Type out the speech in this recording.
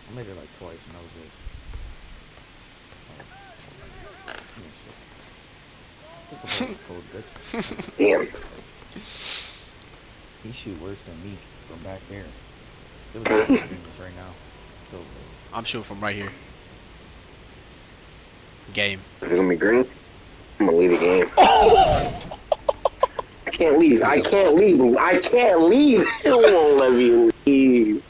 I made it like twice and that was it. Get the ball, cold bitch. Damn. He shoot worse than me from back there. It was like this right now. So I'm shooting from right here. Game. Is it gonna be green? I'm gonna leave the game. I can't leave. I can't leave. I can't leave. It won't let me leave.